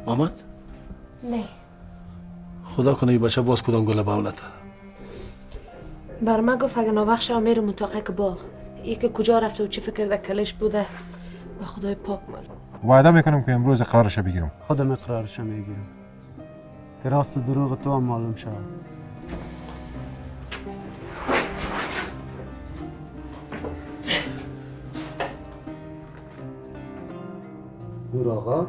آمد؟ نه. خدا کنه این بچه باز کدام گله باولته. بر من گفت اگه نوبخش میره متاقک باغ. ای که کجا رفته و چی فکر در کلش بوده به خدای پاک معلوم. وعده میکنم که امروز اقرارش بگیرم. خودم اقرارش میگیرم که راست دروغ تو هم معلوم شود. نور آقا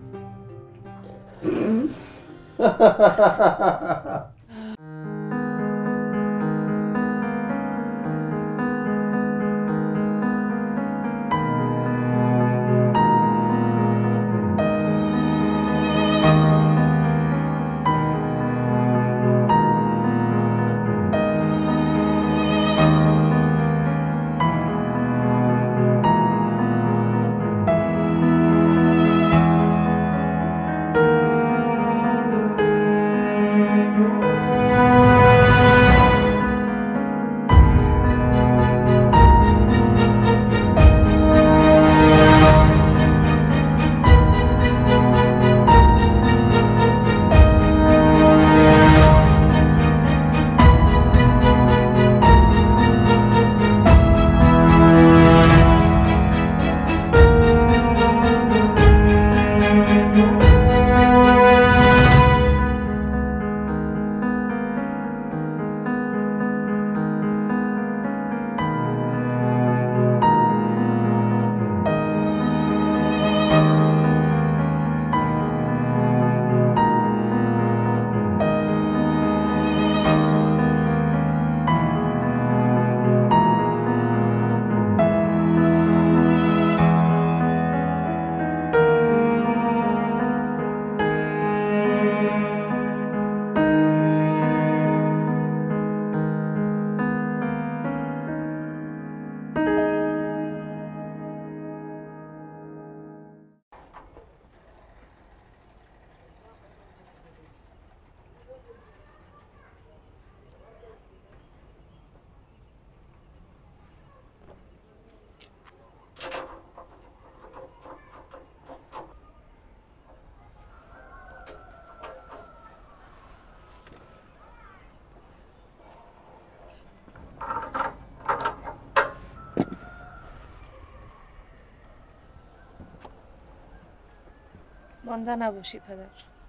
مانده نباشی پدر.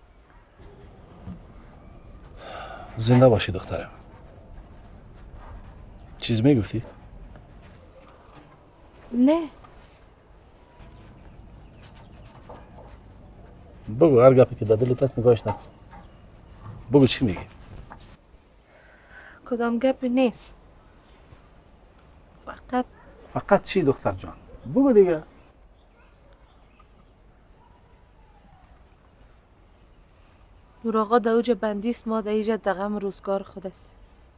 زنده باشی دخترم. چیز میگفتی؟ نه. بگو هر گپی که در دلت هست نگاهش نکن. بگو چی میگی؟ کدام گپی نیست. فقط چی دختر جان؟ بگو دیگه. نور آقا در اوج بندیست، ما در ایجا در غم روزگار خود است.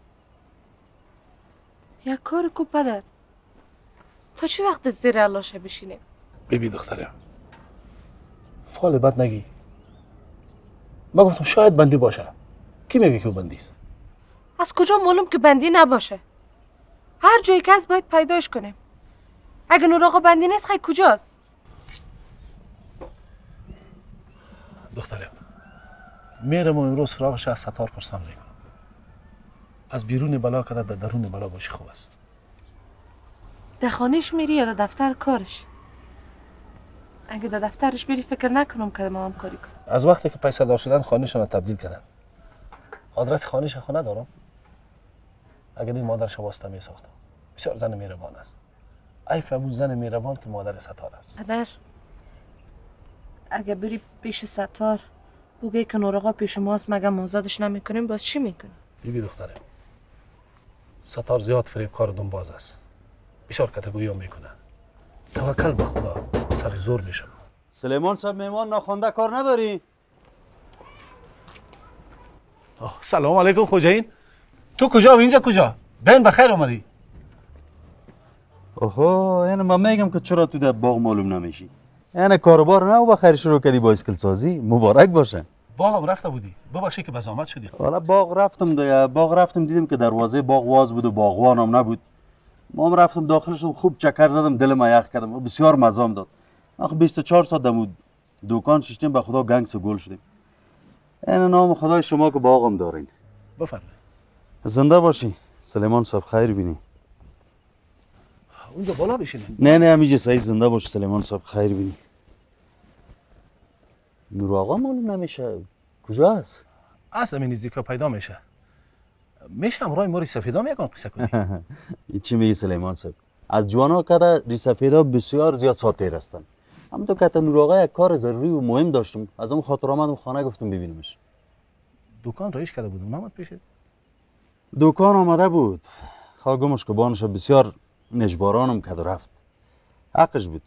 یک کار کو پدر. تا چی وقت زیر علاشه بشینیم؟ ببین دخترم، فال بد نگی. ما گفتم شاید بندی باشه. کی میگه که او بندیست؟ از کجا معلوم که بندی نباشه؟ هر جایی که از باید پیداش کنیم. اگه نور آقا بندی نیست خیلی کجاست؟ دخترم، میرم و امروز سراغش از ستار پرسان میکنم. از بیرون بلا کنه در درون بلا باشی خوب است. در خانهش میری یا در دفتر کارش؟ اگه در دفترش بری فکر نکنم که ما هم کاری کنم. از وقتی که پیسه دار شدن خانهشان تبدیل کردن. آدرس خانهش خونه دارم. اگر این مادرش واسطه می ساختم. بسیار زن مهربان است. ای فهمون زن مهربان که مادر ستار است. پدر، اگه بری پیش ستار بگی که نور آقا پیش ماست مگه آزادش نمیکنیم، باز چی میکنیم؟ بیبی دختره، ستار زیاد فریبکار و دنباز است. بسیار کتگویی هم میکنه. توکل به خدا، سر زور میشم. سلیمان صاحب مهمان ناخوانده کار نداری؟ سلام علیکم خوجاین. تو کجا و اینجا کجا؟ بین بخیر آمدی. اوه، یعنی من میگم که چرا تو در باغ معلوم نمیشی؟ یعنی کاروبار نه و بخیر شروع کردی با اسکل سازی. مبارک باشه. باغم رفته بودی. ببخشید که بزامت شدی. حالا باغ رفتم دیگه. باغ رفتم دیدم که دروازه باغ واز بود و باغوان هم نبود. ما هم رفتم داخلش خوب چکر زدم، دل ما یخ کردم. بسیار مزام داد. آخه 24 ساعت دمود دکان شیشتیم به خدا گنگس گل شدیم. این نام خدای شما که باغم دارین. بفرمایید. زنده باشی. سلیمان صاحب خیر بینی. اونجا بالا بشینید. نه همیشه صحیح زنده باش سلیمان صاحب خیر بینی. نور آقا معلوم نمیشه کجا است؟ اصلا این نزدیکا پیدا میشه. میشه همراه ما ریسفیدا میگن قصه کنی. این چی میگی سلیمان صاحب؟ از جوانا کده ریسفیدا بسیار زیاد ساتیر هستن. همونطور که نور آقا یک کار ضروری و مهم داشتم از اون خاطر آمدم خانه گفتم ببینمش. دکان رایش کرده بودم نامد پیشه. دکان آمده بود. خواگمش که بانش بسیار نجبارانم کرد و رفت. حقش بود.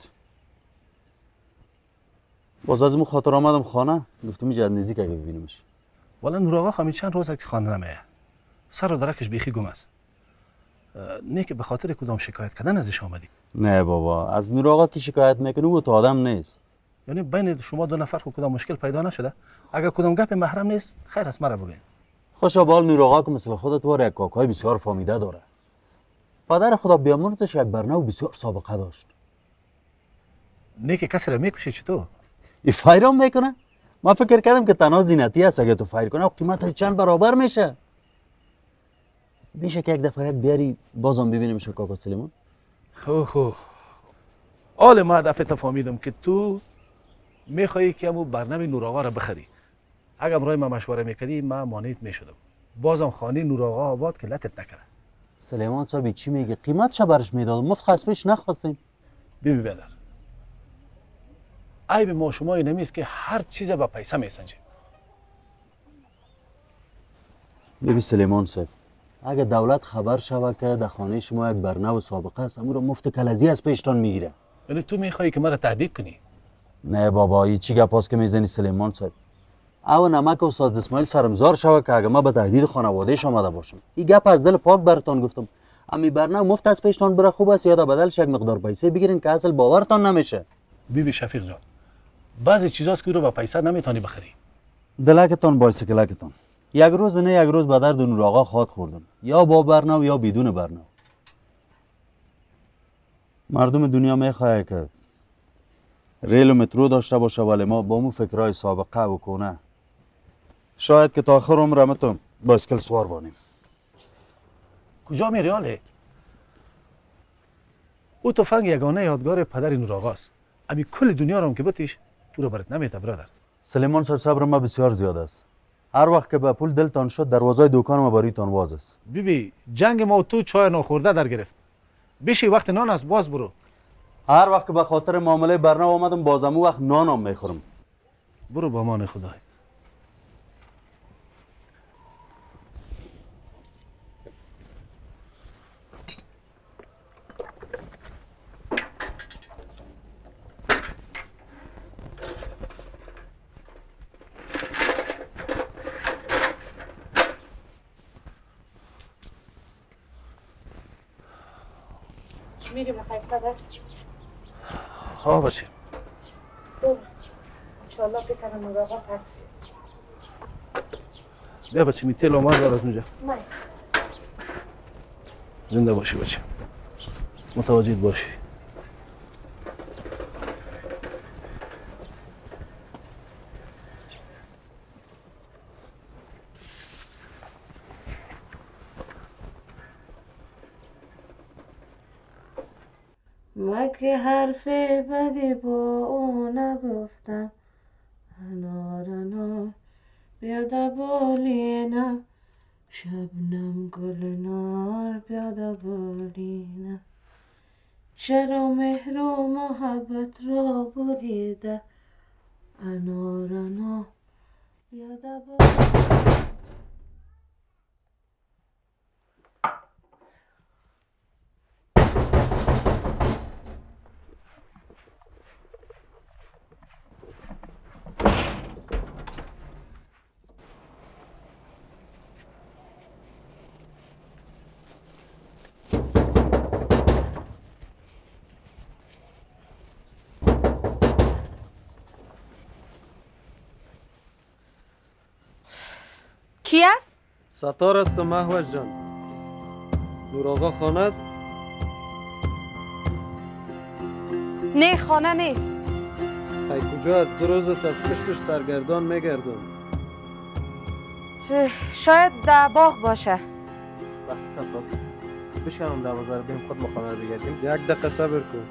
باز از اون خاطر آمدم خانه گفتم اینجا نزدیک اگه ببینمش. والا نور آقا همین چند روزه که خانه نمیه. سر و درکش بیخی گم است. نه که به خاطر کدام شکایت کردن ازش آمدی. نه بابا از نور آقا که شکایت میکنه او تو آدم نیست. یعنی بین شما دو نفر کدام مشکل پیدا نشده؟ اگر کدام گپ محرم نیست خیر است مرا بگین. خوشا بال نور آقا که مثل خودت واره یک کاکای بسیار فامیده داره. پدر خدا بیامرزش یک برنو بسیار سابقه داشت. نه که کسی را میکشه چطور؟ ای فایرام میکنه؟ ما فکر کردم که تنها زینتی است اگه تو فایر کنه قیمت چند برابر میشه. میشه که یک دفعه بیاری بازم ببینیمش کاکا سلیمان؟ خو حال ما دفعه فهمیدم که تو میخوایی که همون برنامه نور آقا را بخری. اگر برای ما مشوره میکردی من مانعت میشدم. بازم خانه نور آقا آباد که لکت نکنه. سلیمان صاحب چی میگه؟ قیمتش برش میداد مفت خصمش نخواستیم. ببین بدر عیب ما شما این نمیست که هر چیز با پیسه میسنجیم. ببین سلیمان صاحب اگه دولت خبر شود که در خانه شما یک برنو سابقه است امور مفت کلزی از پیشتان میگیره. یعنی تو میخوایی که مرا تهدید کنی؟ نه بابا این چی گپاست که میزنی سلیمان صاحب؟ او نمک استاد اسماعیل سرمزار شود که اگه ما به تهدید خانوادهش آمده باشم. این گپ از دل پاک براتون گفتم. امی برنو مفت از پیشتان بره خوب است یا در بدلش یک مقدار پیسه بگیرین که اصل باورتان نمیشه. بیبی شفیق جان بعضی چیزاست که رو با پیسه نمیتونی بخری. دلکتان بایسکلکتان یک روز نه یک روز به درد نور آقا خاط خوردم یا با برنو یا بدون برنو. مردم دنیا میخواه که ریل و مترو داشته باشه ولی ما با مو فکرهای سابقه و کنه شاید که تا آخر عمرم تو بایسکل سوار بانیم. کجا میری آله؟ او تفنگ یگانه یادگار پدر نور آقاست. امی کل دنیا رو هم که بتیش تو رو برات نمیته برادر. سلیمان صاحب صبر ما بسیار زیاد است. هر وقت که به پول دلتان شد دروازه دکان ما باریتان باز است. بیبی جنگ ما و تو چای ناخورده در گرفت. بشی وقت نان است باز برو. هر وقت که به خاطر معامله برنو آمدم بازم وقت نانم میخورم. برو با امان خدای. میری بخیر پدر؟ ها باشیم. انشالله بکنم نور آقا پس بیا بچه میتیل آمار دار از اونجا. من زنده باشی بچه. متوجه باشی. مگه حرف بدی با او نگفتم انار انار بیاده بالینم شبنم گل نار بیاده بالینم شر و مهر و محبت را بریده انار انار بیاده بالینم. کی است؟ ستار است مهوش جان. نور آقا خانه است؟ نه خانه نیست. ای کجا از 2 روز است از پشتش سرگردان میگردم. شاید در باغ باشه. وقت صفا بشکنم دروازه رو بریم خود مخابره بگردیم. 1 دقیقه صبر کن.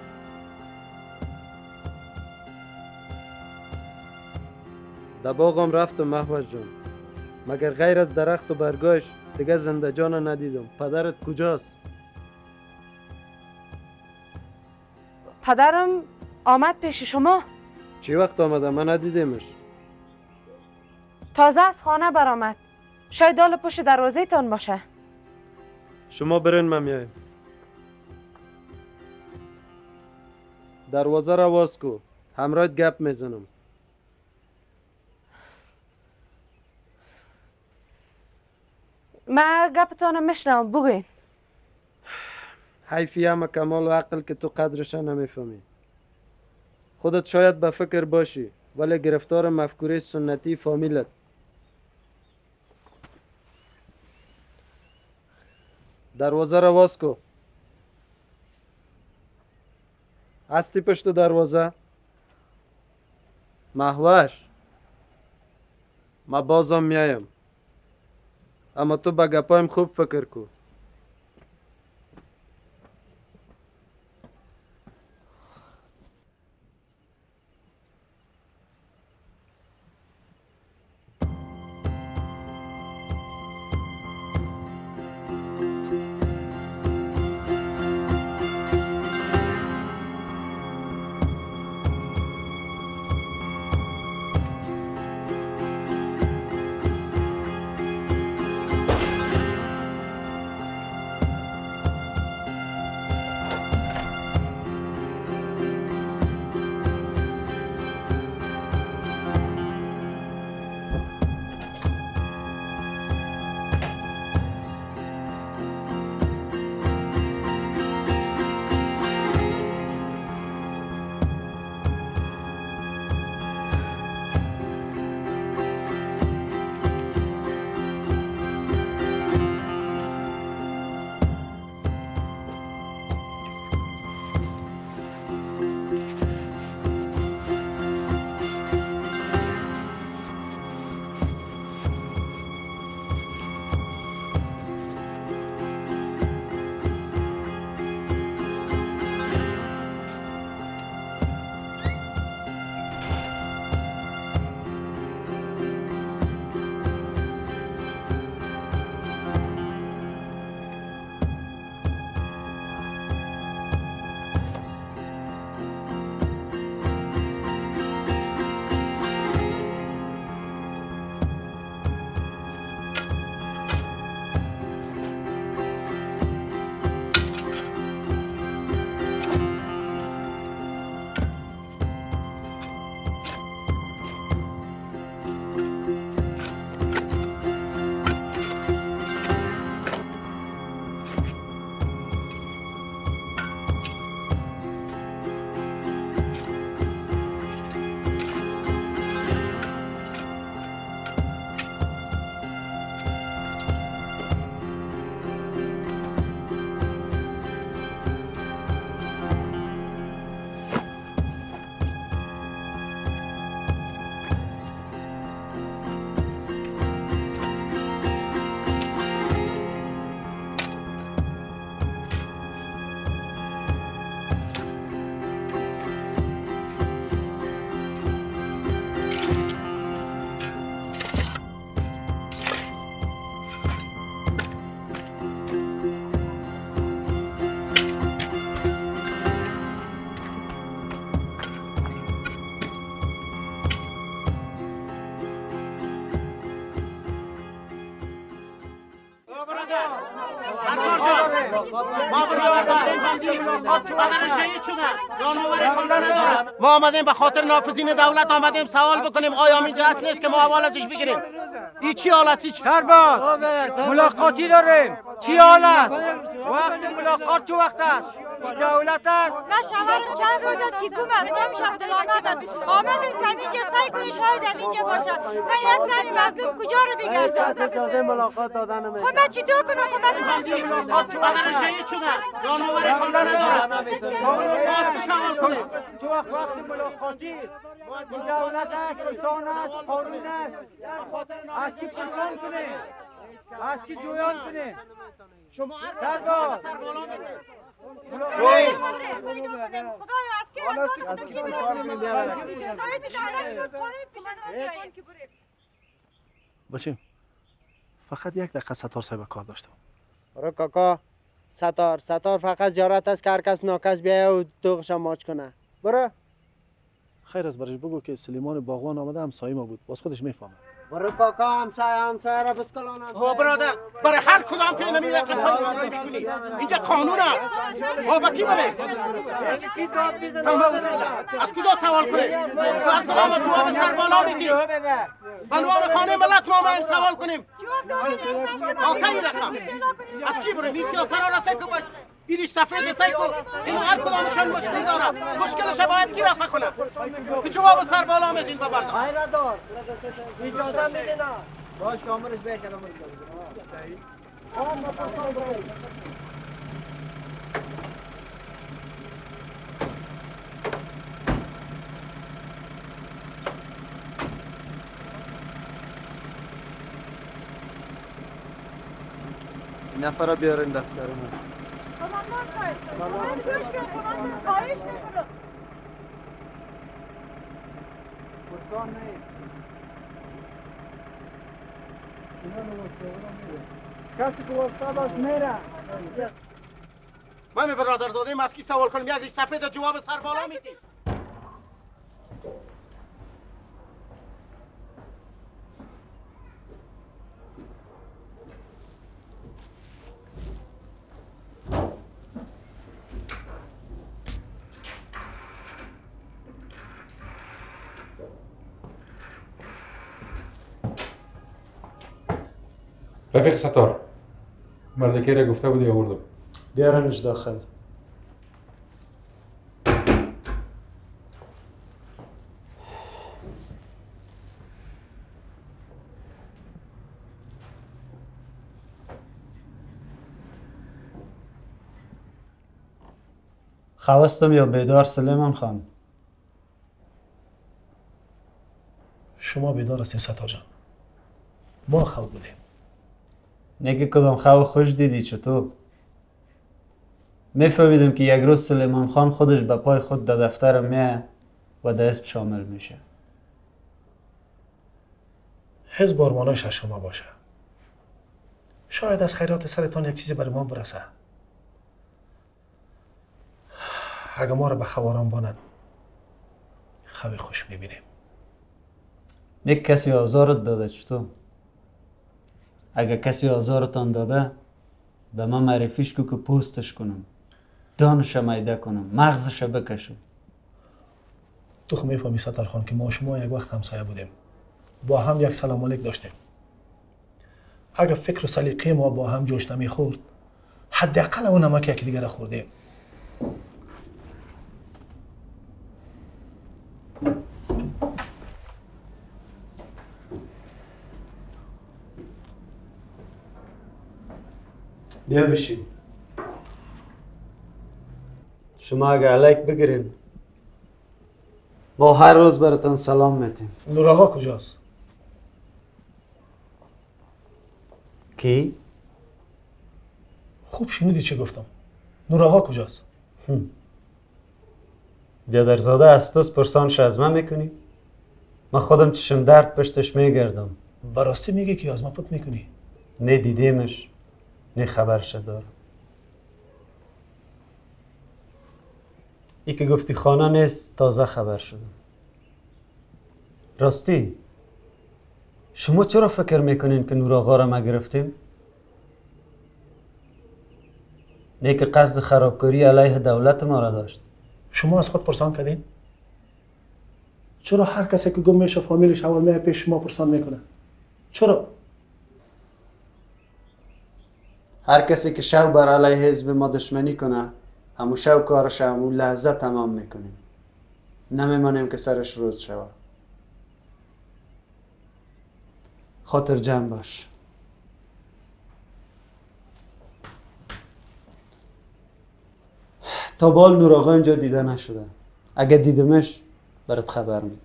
در باغم رفتم محوج جان، مگر غیر از درخت و برگاش دیگه زنده جان ندیدم. پدرت کجاست؟ پدرم آمد پیش شما. چی وقت آمده؟ من ندیدمش. تازه از خانه برآمد. شاید دال پشت دروازه تان باشه. شما برین من میایم. دروازه را باز کو، همراهت گپ میزنم. من گپتان میشنوم، بگوین. حیفی همه کمال و عقل که تو قدرش نمیفهمی. خودت شاید به فکر باشی ولی گرفتار مفکوره سنتی فامیلت. دروازه را باز کو. هستی پشت دروازه؟ محوش، ما بازم میایم، اما تو به گپایم خوب فکر کو. ما برادران بندی بدن شهید شدن جانور خانه ندارن. ما آمدیم به خاطر نافذین دولت آمدیم سوال بکنیم آیا اینجا اصل نیست که ما احوال ازش بگیریم. این چی حال است؟ سرباز ملاقاتی داریم. چی حال است؟ وقت ملاقات چه وقت است؟ دولت است. نه شوهرم چند روز است که گم است. نمیشه عبدالآمد است. آمدیم که اینجا سعی کنی شاید اینجا باشه. من یک زنی مظلوم کجا رو بگردم؟ اجازه ملاقات دادن خب من چی دو کنم؟ خب من بدن شهید شده جانور خانه نداره باز که سوال کنیم چه وقت ملاقاتی دولت است، رسان است، قانون است. از کی پرسان کنه؟ از کی جویان کنه؟ شما هر سردار سر بالا میکنید باشیم فقط یک دقیقه ستار صاحب کار داشتم. برو کاکا ستار فقط زیارت است که هر کس ناکس بیایه و دوغش ماچ کنه. برو خیر از برش بگو که سلیمان باغوان آمده همسایه ما بود، باز خودش میفهمه. برو کاکا همسایه را بسکلان ها برادر برای هر کدام که نمیره که پای میکنی اینجا قانون است. ها با کی بره از کجا سوال کنه هر کدام جواب سر بالا میگی بنوان خانه ملت ما باید سوال کنیم آخه رقم از کی بره این سیاسران را سکو باید اینیش سفید سیکو این هر کدامشان مشکل داره مشکلش باید کی رفع کنه که جواب سر بالا میدین ببردم ایره دار اجازه میدین باش که عمرش بیکنم این نفر را بیارین دفتر ما. کماندان صاحب گوش کن کماندان خواهش میکنم پرسان نیست. کسی که واسطه باش میره. من برادر زاده از کی سوال کنم یک ریش سفید جواب سر بالا میدی رفیق ستار مردکی را گفته بودی آوردم. بیارنش داخل. خواستم یا بیدار سلیمان خان؟ شما بیدار هستین ستار جان، ما خواب بودیم. نگه کدام خواب خوش دیدی چطور؟ میفهمیدم که یک روز سلیمان خان خودش به پای خود در دفتر میه و در حزب شامل میشه. حزب آرمانش از شما باشه. شاید از خیرات سرتان یک چیزی برای ما برسه. اگه ما رو به خواران باند خواب خوش میبینیم. یک کسی آزارت داده چطور؟ اگه کسی آزارتان داده به من معرفیش کو که پوستش کنم، دانش میده کنم، مغزش بکشم. تو خب میفهمی ستار خان که ما شما یک وقت همسایه بودیم، با هم یک سلام علیک داشتیم. اگه فکر و سلیقه ما با هم جوش نمیخورد حداقل اون نمک یکی دیگر خوردیم. بیا بشین. شما اگه علیک بگیریم ما هر روز براتون سلام میتیم. نور آقا کجاست؟ کی؟ خوب شنیدی چه گفتم؟ نور آقا کجاست؟ بیادرزاده از توست پرسانش از من میکنی؟ من خودم چشم درد پشتش میگردم. براستی میگی که از ما پت میکنی؟ نه دیدیمش نه خبرش دارم. ای که گفتی خانه نیست تازه خبر شدم. راستی شما چرا فکر میکنین که نور آقا را ما گرفتیم؟ نه که قصد خرابکاری علیه دولت ما را داشت. شما از خود پرسان کردین؟ چرا هر کسی که گم میشه فامیلش اول میاد پیش شما پرسان میکنه؟ چرا؟ هر کسی که شو بر علیه حزب ما دشمنی کنه همون شب کارش همون لحظه تمام میکنیم. نمیمانیم که سرش روز شود. خاطر جمع باش. تا بال نور آقا اینجا دیده نشده. اگه دیدمش برات خبر میدم.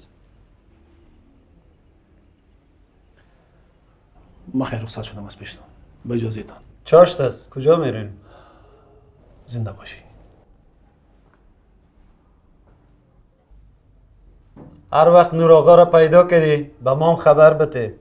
ما خیر رخصت شدم از پیشتون. با اجازهتان. چاشت است. کجا میرین؟ زنده باشی. هر وقت نور آقا را پیدا کردی به ما هم خبر بده.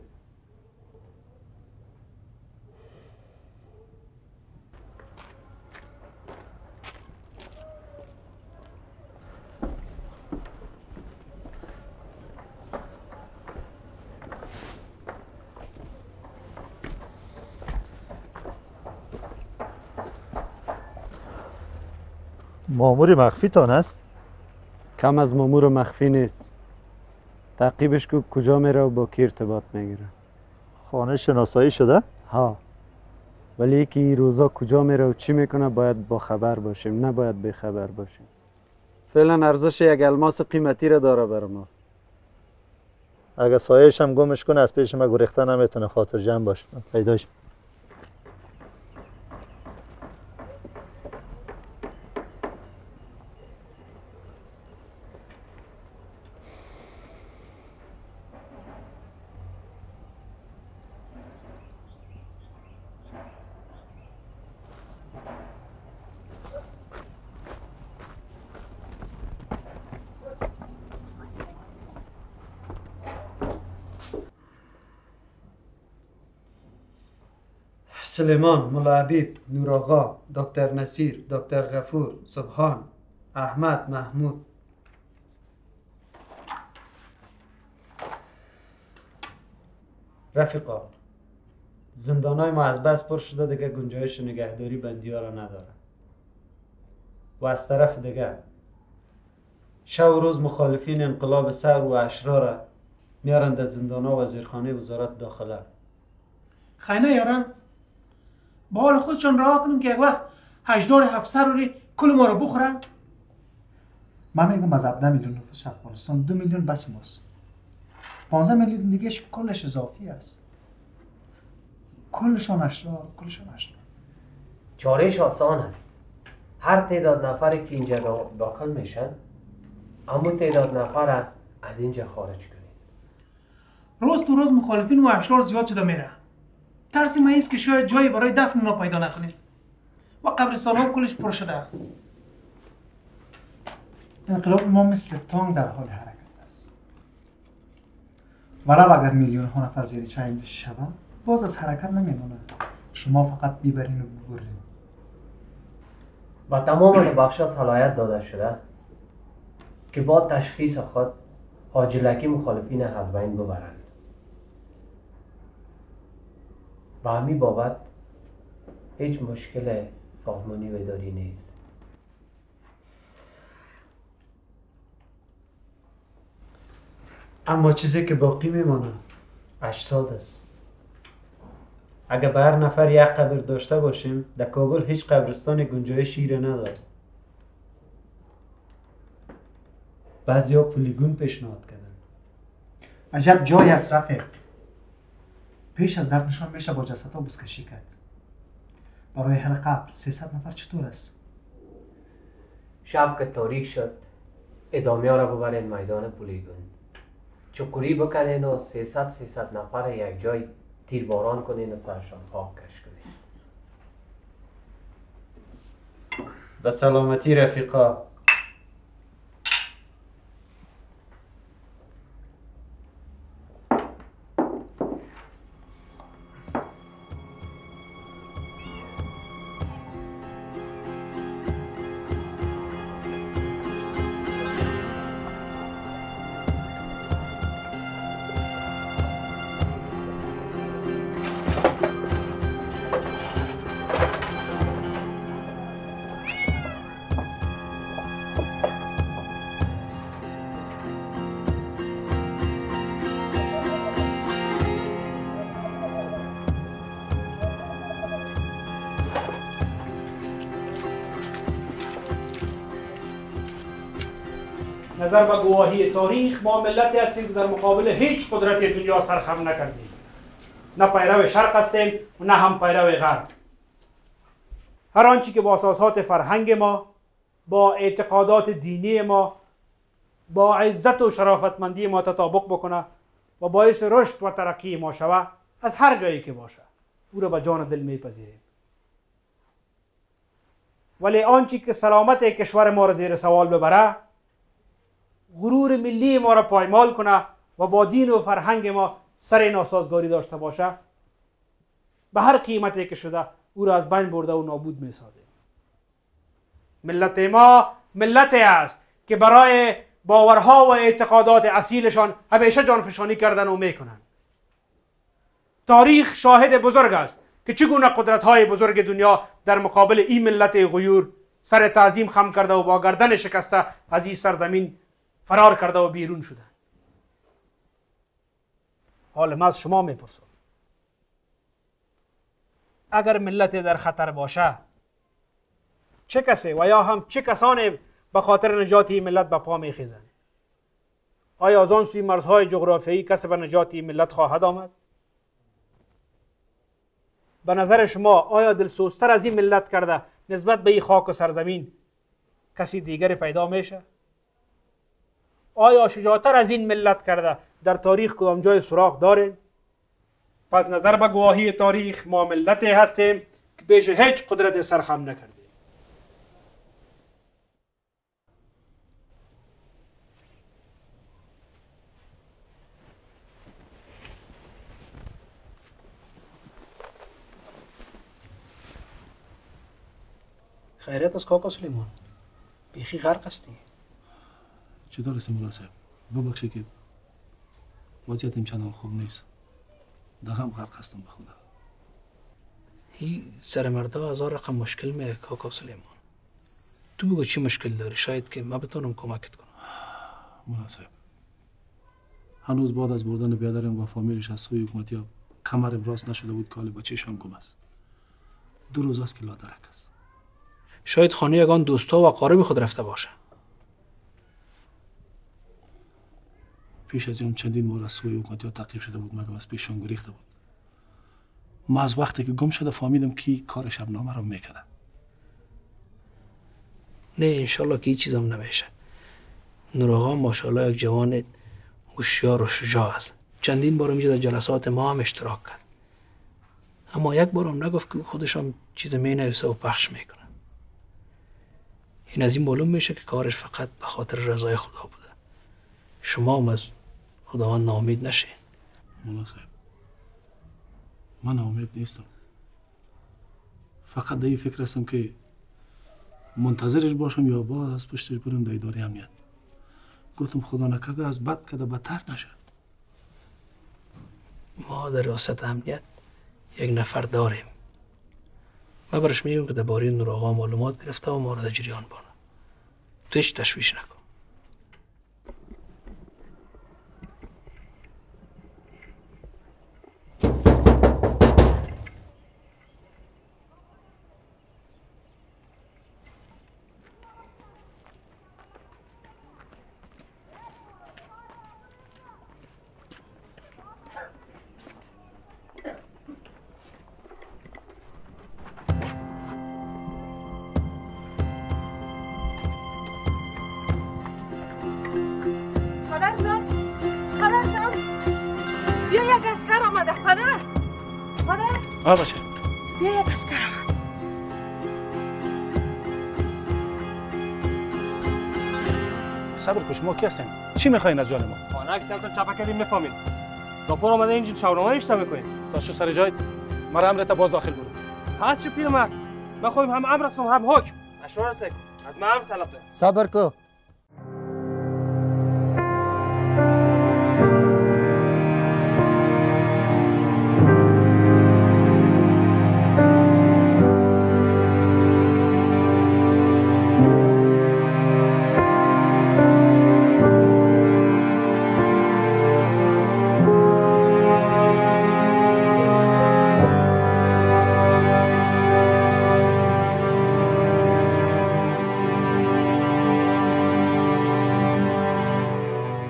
مامور مخفی تان است؟ کم از مامور مخفی نیست. تعقیبش کو کجا میره و با کی ارتباط میگیره. خانه شناسایی شده؟ ها. ولی یکی این روزا کجا میره و چی میکنه باید با خبر باشیم، نباید بی خبر باشیم. فعلا ارزش یک الماس قیمتی را داره بر ما. اگه سایه‌اش هم گمش کنه از پیش ما گریخته نمیتونه. خاطر جمع باشه. پیداش. سلیمان، ملا حبیب، نور آقا، دکتر نصیر، دکتر غفور، سبحان، احمد، محمود. رفیقا، زندانای ما از بس پر شده دیگه گنجایش نگهداری بندی‌ها را نداره. و از طرف دیگه شب و روز مخالفین انقلاب ثور و اشرار میارن در زندان‌ها و وزیرخانه وزارت داخله. خیلی یاران با حال خودشان رها کنیم که یک وقت هجدار افسر رو کل ما رو بخورن. من میگم از 17 میلیون نفوس افغانستان 2 میلیون بس ماست. 15 میلیون دیگه کلش اضافی است. کلشان اشرار. چارهش آسان است. هر تعداد نفری که اینجا داخل میشن اما تعداد نفر از اینجا خارج کنید. روز تو روز مخالفین و اشرار زیاد شده میره. ترس ما ایست که شاید جایی برای دفن اونا پیدا نکنیم و قبرستان ها کلش پر شده. انقلاب ما مثل تانک در حال حرکت است. ولو اگر میلیون ها نفر زیر چنگ شوند باز از حرکت نمیمونه. شما فقط بیبرین و ببرین. با تمام بخشا صلاحیت داده شده که با تشخیص خود عاجلکی مخالفین از بین ببرند. با همین بابت هیچ مشکل سازمانی و اداری نیست. اما چیزی که باقی میمانه اجساد است. اگر به هر نفر یک قبر داشته باشیم در کابل هیچ قبرستان گنجایشی را نداره. بعضیا پلیگون پیشنهاد کردن. عجب جای است رفیق. پیش از دفنشان میشه با جسدها بزکشی کرد. برای هر قبر 300 نفر چطور است؟ شب که تاریک شد ادامه ها را ببرین میدان پلیگون. چکوری بکنین و 300 نفر یک جای تیرباران کنین و سرشان خاک کش کنین. به سلامتی رفیقا. نظر به گواهی تاریخ ما ملتی هستیم که در مقابل هیچ قدرت دنیا سرخم نکردیم. نه پیرو شرق هستیم و نه هم پیرو غرب. هر آنچه که با اساسات فرهنگ ما، با اعتقادات دینی ما، با عزت و شرافتمندی ما تطابق بکنه و باعث رشد و ترقی ما شود، از هر جایی که باشه او را به جان دل میپذیریم. ولی آنچه که سلامت کشور ما را زیر سوال ببره، غرور ملی ما را پایمال کنه و با دین و فرهنگ ما سر ناسازگاری داشته باشه، به هر قیمتی که شده او را از بین برده و نابود میسازه. ملت ما ملتی است که برای باورها و اعتقادات اصیلشان همیشه جانفشانی کردن و میکنن. تاریخ شاهد بزرگ است که چگونه قدرت‌های بزرگ دنیا در مقابل این ملت غیور سر تعظیم خم کرده و با گردن شکسته از این سرزمین فرار کرده و بیرون شدن. حال من از شما میپرسم، اگر ملت در خطر باشه، چه کسی و یا هم چه کسانی به خاطر نجات این ملت به پا میخیزند؟ آیا از آن سوی مرزهای جغرافیایی کسی به نجات این ملت خواهد آمد؟ به نظر شما آیا دلسوزتر از این ملت کرده نسبت به این خاک و سرزمین کسی دیگری پیدا میشه؟ آیا شجاعتر از این ملت کرده در تاریخ کدام جای سراغ دارین؟ پس نظر به گواهی تاریخ ما ملتی هستیم که پیش هیچ قدرت سرخم نکردیم. خیریت از کاکا سلیمان؟ بیخی غرق هستی؟ چطور هستی مولا صاحب؟ ببخشی که وضعیتم چندان خوب نیست. دغم غرق هستم به خدا. هی سر مردا هزار رقم مشکل میه کاکا سلیمان. تو بگو چی مشکل داری؟ شاید که ما بتونم کمکت کنم. مولا صاحب، هنوز بعد از بردن بیادرم و فامیلش از سوی حکومتی کمرم راست نشده بود که حال با چشم گم است. 2 روز است که لادرک است. شاید خانه یگان دوستا و اقارب خود رفته باشه. پیش از این چندین بار از سوی حکومتی تعقیب شده بود، مگم از پیششان گریخته بود. ما از وقتی که گم شده فهمیدم که کار شبنامه رو میکنه. نه انشالله که هیچ چیزم نمیشه. نور آقا ماشاءالله یک جوان هوشیار و شجاع است. چندین بار میشه در جلسات ما هم اشتراک کرد. اما یک بارم نگفت که خودش هم چیز مینویسه و پخش میکنه. این از این معلوم میشه که کارش فقط به خاطر رضای خدا بوده. شما هم از خداوند ناامید نشین. مولا صاحب، من ناامید نیستم. فقط در این فکر هستم که منتظرش باشم یا باز از پشتش برم در اداره امنیت. گفتم خدا نکرده از بد کده بدتر نشه. ما در ریاست امنیت یک نفر داریم. ما برش میگم که درباره نور آقا معلومات گرفته و ما را در جریان بانه. تو هیچ تشویش نکن. باشه. بیا یک اسکر آمد. صبر کن، شما کی هستین؟ چی میخواین از جان ما؟ خانک سمت چپا کردیم نفهمید. راپور آمده اینجا شاورما اشتا میکنید. تا شو سر جای مرا امرت باز داخل برو. هست چه پیرمرد؟ ما خواهیم هم امر هستم هم حکم. اشوار سکن. از من امر طلب دارم. صبر کو.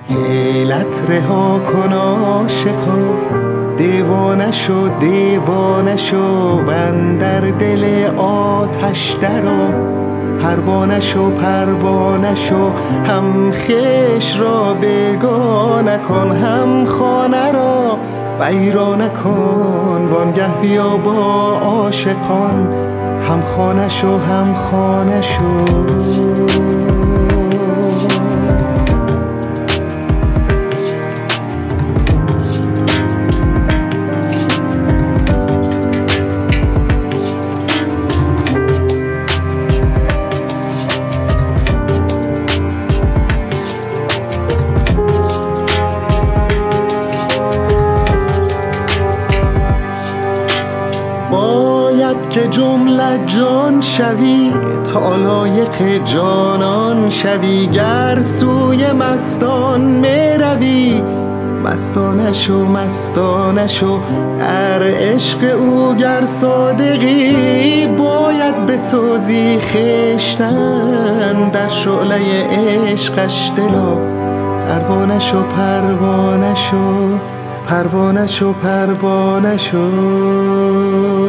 حیلت رها کن عاشقا، دیوانه شو دیوانه شو و اندر دل آتش درآ. پروانه شو پروانه شو، هم خویش را بیگانه کن، هم خانه را ویرانه کن. وانگه بیا با عاشقان، هم خانه شو هم خانه شو. که جمله جان شوی، تا لایق جانان شوی. گر سوی مستان می روی، مستانه شو مستانه شو. در عشق او گر صادقی، باید بسازی خویشتن در شعله عشقش دلا. پروانه شو پروانه شو، پروانه شو پروانه شو.